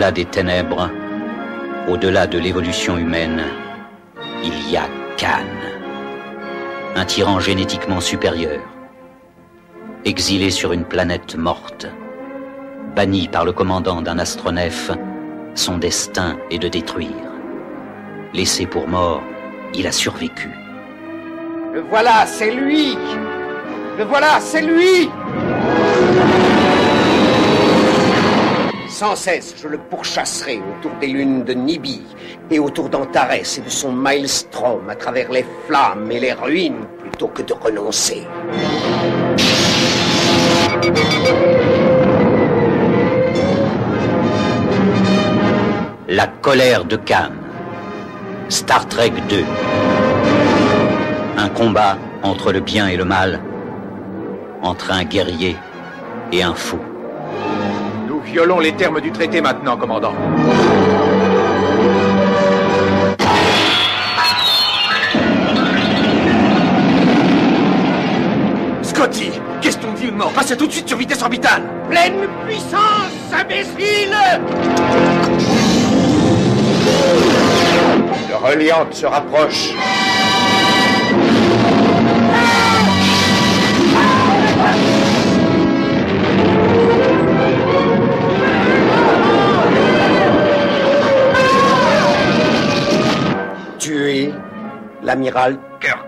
Au-delà des ténèbres, au-delà de l'évolution humaine, il y a Khan, un tyran génétiquement supérieur, exilé sur une planète morte, banni par le commandant d'un astronef, son destin est de détruire. Laissé pour mort, il a survécu. Le voilà, c'est lui! Le voilà, c'est lui! Sans cesse, je le pourchasserai autour des lunes de Nibi et autour d'Antares et de son maelstrom à travers les flammes et les ruines plutôt que de renoncer. La colère de Khan. Star Trek 2. Un combat entre le bien et le mal, entre un guerrier et un fou. Nous violons les termes du traité maintenant, commandant. Scotty, question de vie ou de mort, passez tout de suite sur vitesse orbitale. Pleine puissance, imbécile! Le reliant se rapproche. Tuez l'amiral Kirk.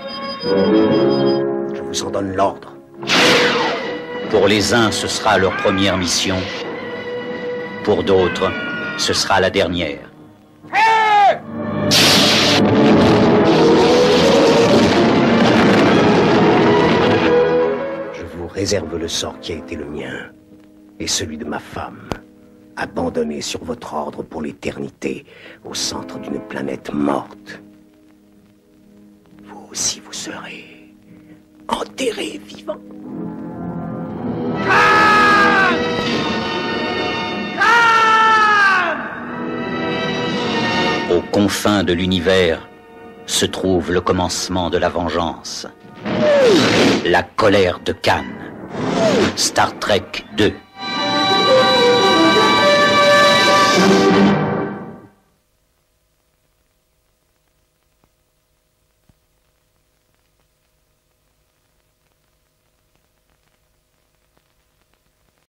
Je vous en donne l'ordre. Pour les uns, ce sera leur première mission. Pour d'autres, ce sera la dernière. Je vous réserve le sort qui a été le mien et celui de ma femme, abandonnée sur votre ordre pour l'éternité au centre d'une planète morte. Vous aussi vous serez enterré vivant. Aux confins de l'univers se trouve le commencement de la vengeance. La colère de Khan. Star Trek 2.